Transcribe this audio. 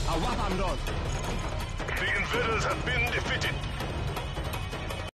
A weapon road. The invaders have been defeated.